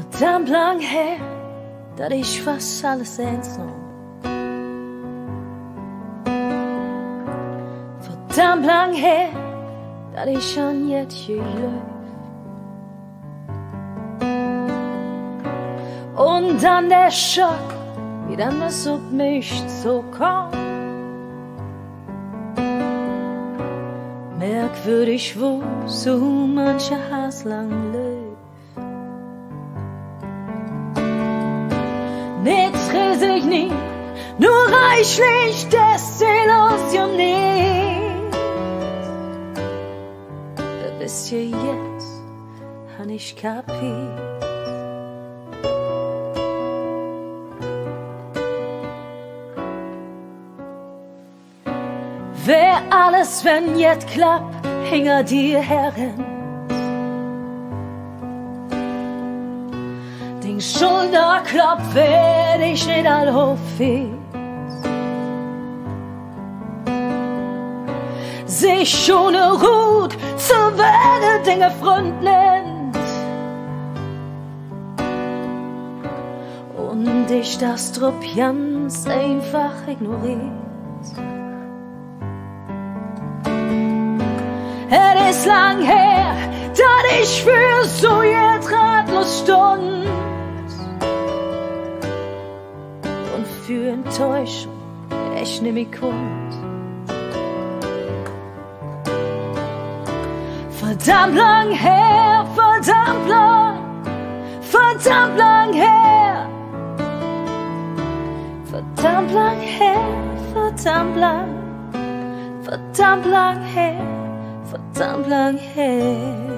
Verdammt lang her, dass ich fast alles einsam. Verdammt lang her, dass ich an jetzt gelöst. Und dann der Schock, wie dann das auf mich so kommt. Merkwürdig, wo so mancher Hass lang lebt. Nichts riesig nie, nur reichlich desillusioniert. Bis ihr jetzt, han ich kapiert. Wär alles, wenn jetzt klappt, hinter dir herin. Den Schulterklopf werd ich nicht all hochfies. Sich ohne Ruht zu werden, Dinge Freund nennt. Und ich das Trupp ganz einfach ignoriert. Es ist lang her, dass ich für so jetzt ratlos stund und für Enttäuschung ich nehm mich kund. Verdammt lang her, verdammt lang her, verdammt lang her, verdammt lang her. Verdammt lang her.